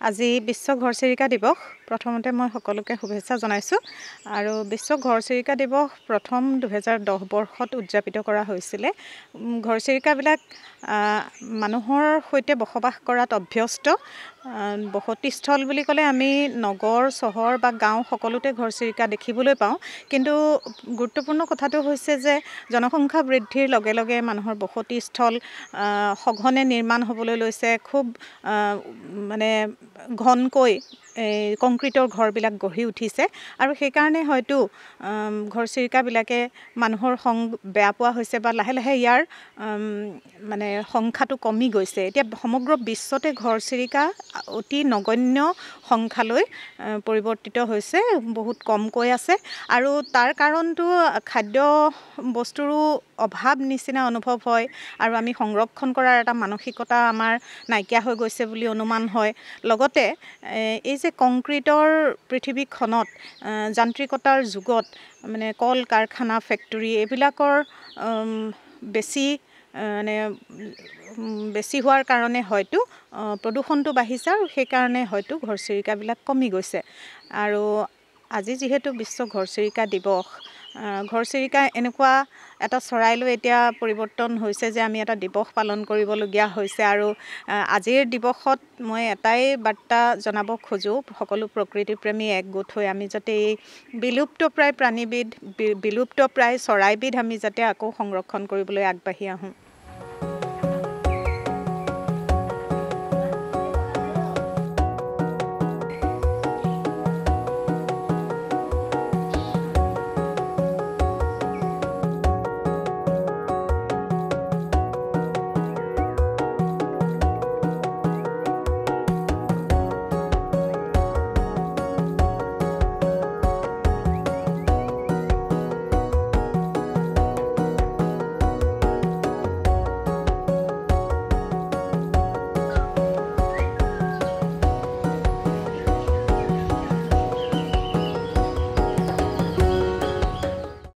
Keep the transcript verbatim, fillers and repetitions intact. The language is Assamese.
আজি বিশ্ব ঘৰচিৰিকা দিৱস প্ৰথমতে মই সকলোকে শুভেচ্ছা জনাইছোঁ আৰু বিশ্ব ঘৰচিৰিকা দিৱস প্ৰথম দুহেজাৰ দহ বৰ্ষত উদযাপিত কৰা হৈছিলে। ঘৰচিৰিকাবিলাক মানুহৰ সৈতে বসবাস কৰাত অভ্যস্ত। বসতিস্থল বুলি ক'লে আমি নগৰ চহৰ বা গাঁও সকলোতে ঘৰচিৰিকা দেখিবলৈ পাওঁ, কিন্তু গুৰুত্বপূৰ্ণ কথাটো হৈছে যে জনসংখ্যা বৃদ্ধিৰ লগে লগে মানুহৰ বসতিস্থল সঘনে নিৰ্মাণ হ'বলৈ লৈছে। খুব মানে ঘনকৈ এই কংক্ৰিটৰ ঘৰবিলাক গঢ়ি উঠিছে আৰু সেইকাৰণে হয়তো ঘৰচিৰিকাবিলাকে মানুহৰ সং বেয়া পোৱা হৈছে বা লাহে লাহে ইয়াৰ মানে সংখ্যাটো কমি গৈছে। এতিয়া সমগ্ৰ বিশ্বতে ঘৰচিৰিকা অতি নগণ্য সংখ্যালৈ পৰিৱৰ্তিত হৈছে, বহুত কমকৈ আছে আৰু তাৰ কাৰণটো খাদ্য বস্তুৰো অভাৱ নিচিনা অনুভৱ হয় আৰু আমি সংৰক্ষণ কৰাৰ এটা মানসিকতা আমাৰ নাইকিয়া হৈ গৈছে বুলি অনুমান হয়। লগতে এই যে কংক্ৰিটৰ পৃথিৱীখনত যান্ত্ৰিকতাৰ যুগত মানে কল কাৰখানা ফেক্টৰী এইবিলাকৰ বেছি মানে বেছি হোৱাৰ কাৰণে হয়তো প্ৰদূষণটো বাঢ়িছে আৰু সেইকাৰণে হয়তো ঘৰচিৰিকাবিলাক কমি গৈছে। আৰু আজি যিহেতু বিশ্ব ঘৰচিৰিকা দিৱস, ঘৰচিৰিকা এনেকুৱা এটা চৰাইলৈ এতিয়া পৰিৱৰ্তন হৈছে যে আমি এটা দিৱস পালন কৰিবলগীয়া হৈছে আৰু আজিৰ দিৱসত মই এটাই বাৰ্তা জনাব খোজোঁ, সকলো প্ৰকৃতিপ্ৰেমী একগোট হৈ আমি যাতে এই বিলুপ্তপ্ৰায় প্ৰাণীবিধ বিলুপ্তপ্ৰায় চৰাইবিধ আমি যাতে আকৌ সংৰক্ষণ কৰিবলৈ আগবাঢ়ি আহোঁ।